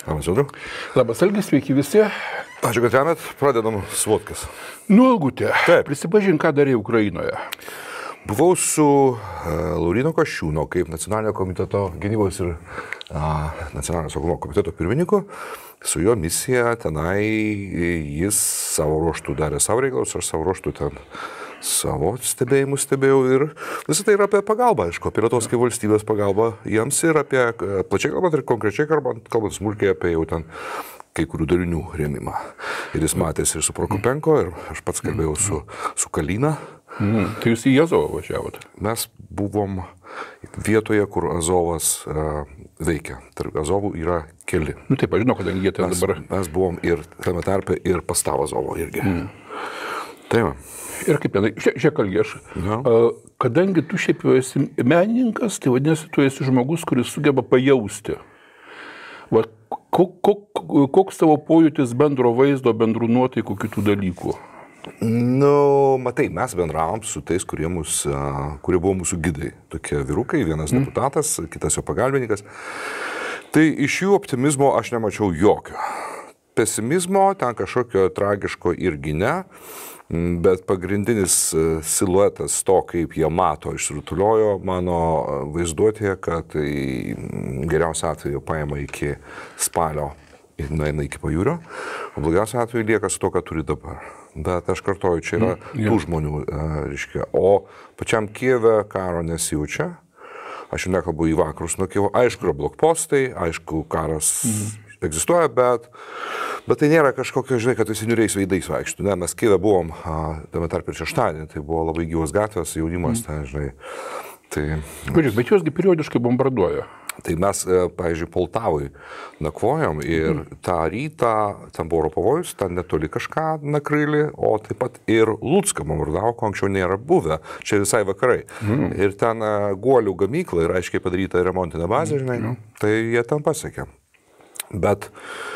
Labas, Audriau. Labas, Algis, sveiki visi. Ačiū, kad remet. Pradedam Svodkas. Algutė, Taip. prisipažink, ką darė Ukrainoje. Buvau su Laurynu Kasčiūnu, kaip Nacionalinio komiteto gynybos ir Nacionalinio saugumo komiteto pirmininku. Su jo misija tenai jis savo ruoštų darė savo reikalus, aš savo ruoštų ten savo stebėjimus stebėjau ir visą tai yra apie pagalbą, aišku, apie Lietuvos kaip valstybės pagalbą jiems ir apie plačiai kalbant ir konkrečiai kalbant smulkiai apie jau ten kai kurių dalinių rėmimą. Ir jis matėsi ir su Prokopenko, ir aš pats kalbėjau su Kalina. Tai jūs į Azovą važiavote? Mes buvom vietoje, kur Azovas veikia. Tarp Azovų yra keli. Taip, aš žinau, kadangi jie ten dabar... Mes buvom ir tame tarpe ir pas tavo Azovo irgi. Tai va. Ir kaip vienai, žiūrėk, Algi, kadangi tu šiaip esi menininkas, tai vadinasi, tu esi žmogus, kuris sugeba pajausti. Va, koks tavo pojūtis bendro vaizdo, bendrų nuotaikų, kitų dalykų? Matai, mes bendravom su tais, kurie buvo mūsų gidai. Tokie vyrukai, vienas deputatas, kitas jo pagalbininkas. Tai iš jų optimizmo aš nemačiau jokio. Pesimizmo, ten kažkokio tragiško irgi ne, bet pagrindinis siluetas to, kaip jie mato, išsirutuliojo mano vaizduotėje, kad geriausia atveju paima iki spalio ir nueina iki pajūrio, o blogiausia atveju lieka su to, ką turi dabar. Bet aš kartoju, čia yra tų žmonių, reiškia. O pačiam Kijeve karo nesijaučia. Aš jau nekalbu į vakarus nuo Kijevo. Aišku, yra blokpostai, aišku, karas egzistuoja, bet tai nėra kažkokio, žinai, kad visi niuriais veidais vaikštų. Ne, mes Kijeve buvom, tame tarp ir šeštadienį, tai buvo labai gyvos gatvės, jaunimas, ten, žinai. Tai... Bet juosgi periodiškai bombarduoja. Tai mes, pavyzdžiui, Poltavui nakvojom ir tą rytą, ten buvo oro pavojus, ten netoli kažką nakrilį, o taip pat ir Lucką bombardavo, ko anksčiau nėra buvę, čia visai vakarai. Ir ten Guolių gamykla yra aiškiai padaryta remontinė bazė, žinai, tai jie ten pasiekė. Bet,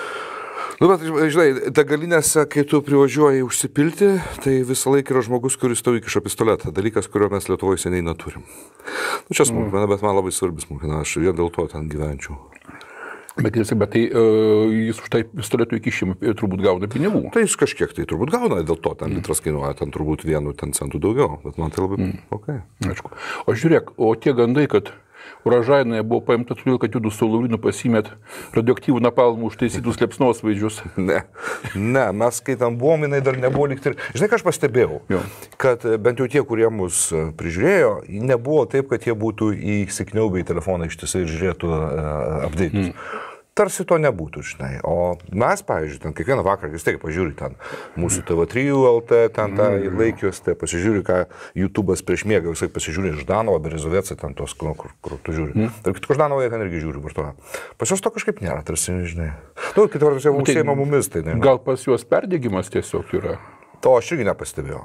žinai, degalinėse, kai tu privažiuoji užsipilti, tai visą laiką yra žmogus, kuris tau įkiša pistoletą. Dalykas, kurio mes Lietuvoje seniai neturim. Čia smulkmena, bet man labai svarbi smulkmena. Aš vien dėl to ten gyvenčiau. Bet tai jis už tai pistoletų įkišimą turbūt gauna pinigų. Tai jis kažkiek tai turbūt gauna, dėl to ten litras kainuoja, ten turbūt 1 centų daugiau. Bet man tai labai... Aišku. O žiūrėk, o tie gandai, kad Uražainoje buvo paimta todėl, kad judu su Laurinu pasimėt radioaktyvų napalmų užtaisytus liepsnosvaidžius. Ne, mes kai tam buvom, jinai dar nebuvo likti ir... Žinai, ką aš pastebėjau? Kad bent jau tie, kurie mus prižiūrėjo, nebuvo taip, kad jie būtų įsikniaubę į telefoną ištisai ir žiūrėtų update'us. Tarsi to nebūtų, žinai. O mes, pavyzdžiui, ten kiekvieną vakarą vis tiek pažiūri ten mūsų TV3 LT, ten tą laikius, tai pasižiūri, ką YouTube'as prieš miegą, visai pasižiūri Ždanovo, Berezovecą, ten tos, kur tu žiūri. Tarp kitko Ždanovo jie ten irgi žiūri, vartoja. Pas juos to kažkaip nėra, tarsi, žinai. Kitą vartus jau užsiema mumis, tai ne. Gal pas juos perdėgymas tiesiog yra? To aš irgi nepastebėjau.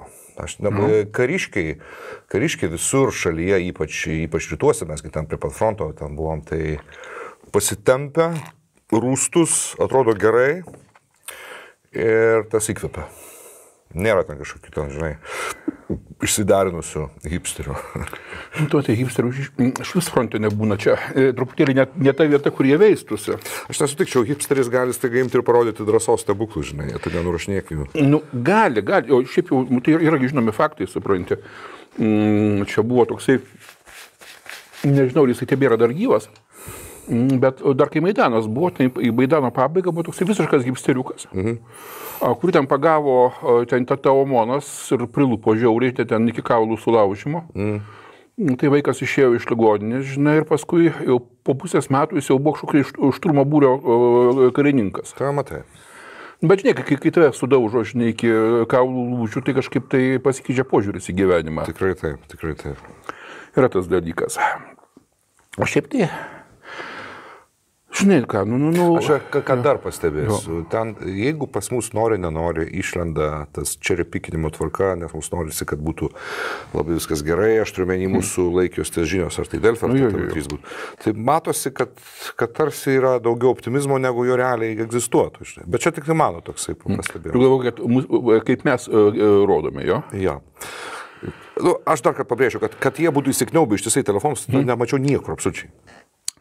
Kariškiai visur šalyje, ypač rytuose, mes ten prie pat fronto ten buvom, tai pasitempę, rūstus, atrodo gerai ir tas įkvepia. Nėra ten kažkokių ten, žinai, išsidarinusių hipsterių. Tai hipsterių iš vis fronte nebūna čia. Truputėlį ne ta vieta, kur jie veistusi. Aš nesutikčiau, hipsteris gali staiga imti ir parodyti drąsos stebuklų, žinai, tai nenurašinėk jų. Gali. O šiaip jau, tai yra žinomi faktai, supranti. Čia buvo toksai, nežinau, jisai tebėra dar gyvas. Bet dar kai Maidanas buvo, tai į Maidano pabaigą buvo toks visiškas hipsteriukas, kurį ten pagavo ten Tataomonas ir prilupo žiauriai, ten iki kaulų sulaužimo. Tai vaikas išėjo iš ligoninės, žinai, ir paskui jau po pusės metų jis jau buvo kažkokia šturmo būrio karininkas. Ką matai? Bet žinai, kai tave sudaužo, žinai, iki kaulų lūžių, tai kažkaip tai pasikeičia požiūris į gyvenimą. Tikrai taip. Yra tas dalykas. O šiaip tai... Žinai, ką, Aš ką dar pastebėsiu. Ten, jeigu pas mus nenori, išlenda tas čeripikinimo tvarka, nes mums norisi, kad būtų labai viskas gerai, aš turiu menį mūsų laikios ties žinios, ar tai Delfi, ar tai TV3 būtų. Tai matosi, kad tarsi yra daugiau optimizmo, negu jo realiai egzistuotų. Žinai. Bet čia tik tai mano toksai pastebėjimas. Kaip mes rodome, jo? Jo. Aš dar kartą pabrėžiu, kad jie būtų įsikniaubę ištisai telefonus, nemačiau niekur absoliučiai.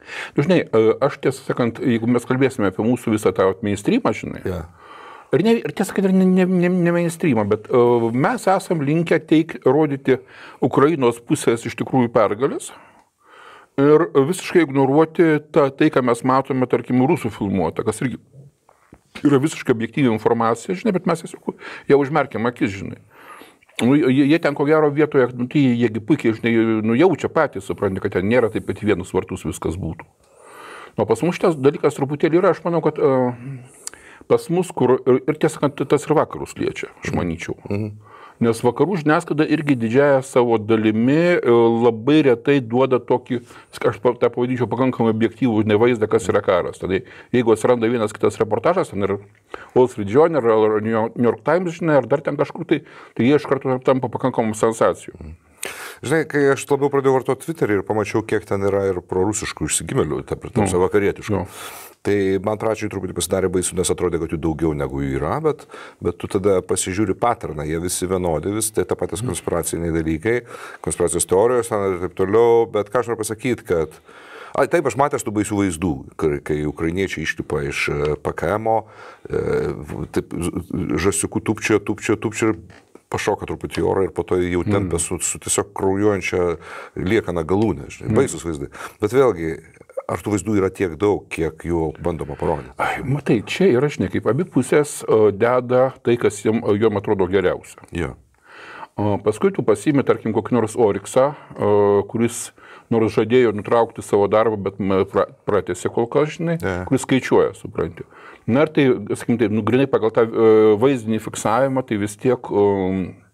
Žinai, aš tiesą sakant, jeigu mes kalbėsime apie mūsų visą tą mainstreamą, žinai, ir tiesą sakant, ne mainstreamą, bet mes esam linkę rodyti Ukrainos pusės iš tikrųjų pergalės ir visiškai ignoruoti tai, ką mes matome, tarkim, rusų filmuotą, kas irgi yra visiškai objektyvi informacija, žinai, bet mes tiesiog jau užmerkiam akis, žinai. Jie ten ko gero vietoje, tai jiegi puikiai, žinai, jaučia patys, supranti, kad ten nėra taip pat vienus vartus viskas būtų. Pas mus šitas dalykas truputėlį yra, aš manau, kad pas mus, kur ir tiesą, kad tas ir vakarus liečia, aš manyčiau. Nes vakarų žiniasklaida irgi didžiąją savo dalimi labai retai duoda tokį, aš tą pavadinčiau, pakankamai objektyvų vaizdą, kas yra karas. Tada jeigu atsiranda vienas kitas reportažas, ten ir Wall Street Journal, ar New York Times, žinai, ar dar ten kažkur, tai jie iš karto tampa pakankamų sensacijų. Žinai, kai aš labiau pradėjau vartoti Twitterį ir pamačiau, kiek ten yra ir prorusiškų išsigimėlių, tarsi vakarietiškų. Tai man pradžiai truputį pasidarė baisu, nes atrodė, kad jų daugiau negu jų yra, bet tu tada pasižiūri paterną, jie visi vienodi, tai ta patys konspiraciniai dalykai, konspiracijos teorijos ir taip toliau, bet ką aš noriu pasakyti, kad taip, aš matęs tų baisių vaizdų, kai ukrainiečiai išlipa iš PKM-o, žasiukų tupčia ir pašoka truputį orą ir po to jau tempia su tiesiog kraujuojančia liekana galūnė, žinai, baisus vaizdai. Bet vėlgi, ar tų vaizdų yra tiek daug, kiek jų bandoma parodyti? Matai, čia yra, žinai, kaip abi pusės deda tai, kas jom atrodo geriausia. Yeah. Paskui tu pasiimi, tarkim, kokį nors Oriksą, kuris nors žadėjo nutraukti savo darbą, bet pratęsė kol kas, žinai, kuris skaičiuoja, supranti. Na ir tai, sakykim, tai, grinai pagal tą vaizdinį fiksavimą, tai vis tiek